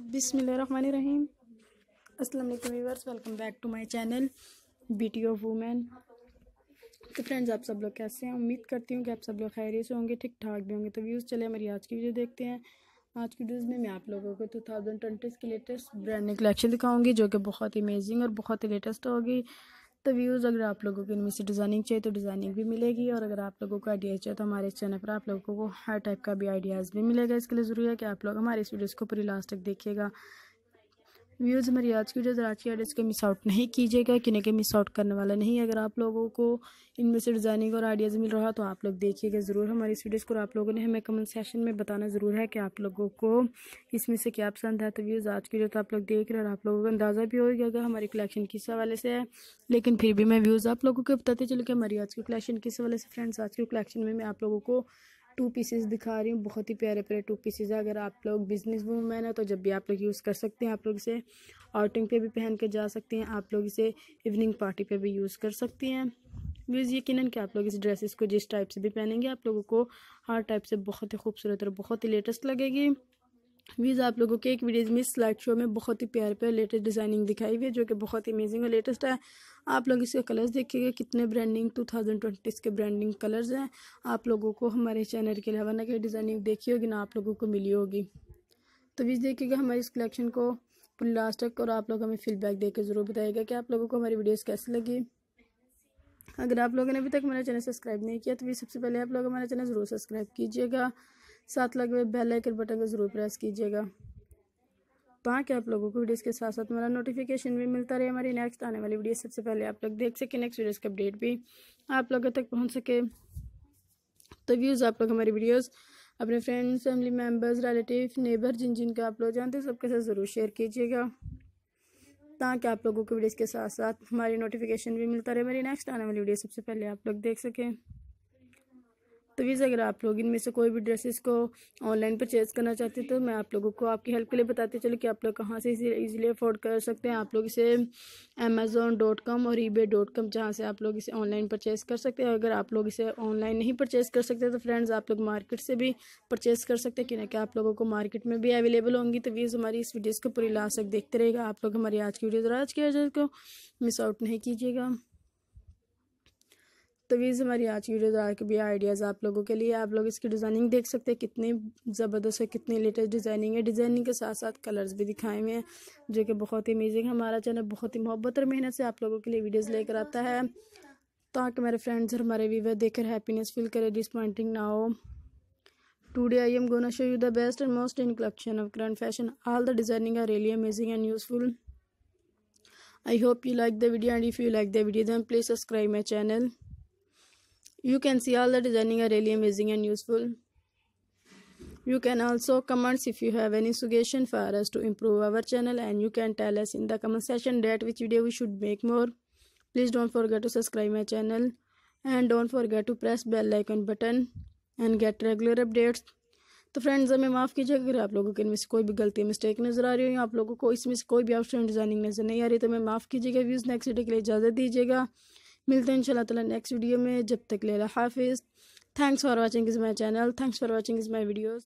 बिस्मिल्लाहिर्रहमानिर्रहीम। अस्सलाम वालेकुम viewers, welcome back to my channel beauty of women. तो फ्रेंड्स, आप सब लोग कैसे हैं? उम्मीद करती हूँ कि आप सब लोग खैरियत से होंगे, ठीक ठाक भी होंगे। तो व्यूज़ चले हमारी आज की वीडियो देखते हैं। आज की वीडियोज़ में मैं आप लोगों को 2020 की लेटेस्ट ब्रांडिंग कलेक्शन दिखाऊंगी, जो कि बहुत ही अमेजिंग और बहुत ही लेटेस्ट होगी। तो व्यूज़, अगर आप लोगों को इनमें से डिज़ाइनिंग चाहिए तो डिज़ाइनिंग भी मिलेगी, और अगर आप लोगों को आइडिया चाहिए तो हमारे इस चैनल पर आप लोगों को हर टाइप का भी आइडियाज़ भी मिलेगा। इसके लिए ज़रूरी है कि आप लोग हमारे इस वीडियोज़ को पूरी लास्ट तक देखिएगा। व्यूज़, हमारी आज की वीडियो आज की आइडियाज़ को मिस आउट नहीं कीजिएगा, कि मिस आउट करने वाला नहीं। अगर आप लोगों को इनमें से डिज़ाइनिंग और आइडियाज़ मिल रहा तो आप लोग देखिएगा ज़रूर हमारी इस वीडियोज़ को। आप लोगों ने हमें कमेंट सेक्शन में बताना ज़रूर है कि आप लोगों को इसमें से क्या पसंद है। तो व्यूज़, आज की वीडियो तो आप लोग देख रहे हैं और आप लोगों को अंदाज़ा भी हो गया हमारी कलेक्शन किस हवाले से है, लेकिन फिर भी मैं व्यूज़ आप लोगों को बताते चलूँ कि हमारी आज की कलेक्शन किस हवाले से। फ्रेंड्स, आज की कलेक्शन में मैं आप लोगों को 2 पीसेस दिखा रही हूँ। बहुत ही प्यारे प्यारे 2 पीसेस है। अगर आप लोग बिजनेस वूमेन है तो जब भी आप लोग यूज़ कर सकते हैं। आप लोग इसे आउटिंग पे भी पहन के जा सकते हैं, आप लोग इसे इवनिंग पार्टी पे भी यूज़ कर सकती हैं। व्यूज़, यकीनन कि आप लोग इस ड्रेसेस को जिस टाइप से भी पहनेंगे आप लोगों को हर टाइप से बहुत ही खूबसूरत और बहुत ही लेटेस्ट लगेगी। व्यूज़, आप लोगों के एक वीडियो में स्लाइड शो में बहुत ही प्यारे प्यारे लेटेस्ट डिज़ाइनिंग दिखाई हुई है, जो कि बहुत ही अमेजिंग और लेटेस्ट है। आप लोग इसके कलर्स देखिएगा, कितने ब्रांडिंग 2020 के ब्रांडिंग कलर्स हैं। आप लोगों को हमारे चैनल के अलावा ना कि डिज़ाइनिंग देखी होगी ना आप लोगों को मिली होगी। तो व्यूज़, देखिएगा हमारी इस कलेक्शन को पूरी लास्ट तक, और आप लोग हमें फीडबैक देकर ज़रूर बताइएगा कि आप लोगों को हमारी वीडियोस कैसी लगी। अगर आप लोगों ने अभी तक हमारा चैनल सब्सक्राइब नहीं किया तो भी सबसे पहले आप लोग हमारा चैनल ज़रूर सब्सक्राइब कीजिएगा, साथ लगे हुए बेल आइकन बटन को ज़रूर प्रेस कीजिएगा, ताकि आप लोगों को वीडियोस के साथ साथ हमारा नोटिफिकेशन भी मिलता रहे। हमारी नेक्स्ट आने वाली वीडियो सबसे पहले आप लोग देख सकें, नेक्स्ट वीडियोस का अपडेट भी आप लोगों तक पहुँच सके। तो व्यूज़, आप लोग हमारी वीडियोज़ अपने friends, family members, relative, neighbour जिनको आप लोग जानते हैं सबके साथ ज़रूर शेयर कीजिएगा, ताकि आप लोगों को वीडियोस के साथ साथ हमारी नोटिफिकेशन भी मिलता रहे, मेरी नेक्स्ट आने वाली वीडियो सबसे पहले आप लोग देख सकें। तो व्यूज़, अगर आप लोग इनमें से कोई भी ड्रेसेस को ऑनलाइन परचेज़ करना चाहते हैं तो मैं आप लोगों को आपकी हेल्प के लिए बताते चलो कि आप लोग कहाँ से इजीली अफोर्ड कर सकते हैं। आप लोग इसे amazon.com और ebay.com, जहाँ से आप लोग इसे ऑनलाइन परचेज़ कर सकते हैं। अगर आप लोग इसे ऑनलाइन नहीं परचेज़ कर सकते तो फ्रेंड्स, आप लोग मार्केट से भी परचेज़ कर सकते हैं, कि आप लोगों को मार्केट में भी अवेलेबल होंगी। तो व्यूज़, हमारी इस वीडियोज़ को पूरी लास्ट तक देखते रहेगा। आप लोग हमारी आज की वीडियो और आज की वजह को मिस आउट नहीं कीजिएगा। तो व्यूज़, हमारी आज की वीडियो के भी आइडियाज़ आप लोगों के लिए। आप लोग इसकी डिज़ाइनिंग देख सकते हैं, कितनी ज़बरदस्त है, कितनी लेटेस्ट डिज़ाइनिंग है। डिज़ाइनिंग के साथ साथ कलर्स भी दिखाए हुए हैं, जो कि बहुत ही अमेजिंग। हमारा चैनल बहुत ही मोहब्बत और मेहनत से आप लोगों के लिए वीडियोज़ लेकर आता है, ताकि मेरे फ्रेंड्स और हमारे व्यूअर देखकर हैप्पीनेस फील करे, डिसपॉइंटिंग ना हो। Today I am gonna show you the best and most in collection of current fashion. All the designing are really amazing and useful. I hope you like the video, and if you like the video then please subscribe my channel. You can see all the designing are really amazing and useful. You can also comment if you have any suggestion for us to improve our channel, and you can tell us in the comment section that which video we should make more. Please don't forget to subscribe my channel, and don't forget to press bell icon button and get regular updates. तो friends, हमें माफ़ कीजिएगा अगर आप लोगों के इनमें से कोई भी गलती मिस्टेक नज़र आ रही हो, या आप लोगों को इसमें से कोई भी आउटस्टैंडिंग डिज़ाइनिंग नज़र नहीं आ रही, तो मैं माफ़ कीजिएगा। व्यूज़, नेक्स्ट वीडियो के लिए इजाज़त दीजिएगा। मिलते हैं इंशाल्लाह ताला नेक्स्ट वीडियो में। जब तक ले ला हाफिज़। Thanks for watching is my channel, thanks for watching is my videos.